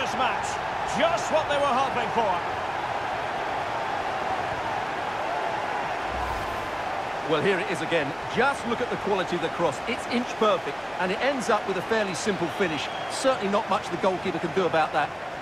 this match. Just what they were hoping for. Well, here it is again. Just look at the quality of the cross. It's inch perfect, and it ends up with a fairly simple finish. Certainly not much the goalkeeper can do about that.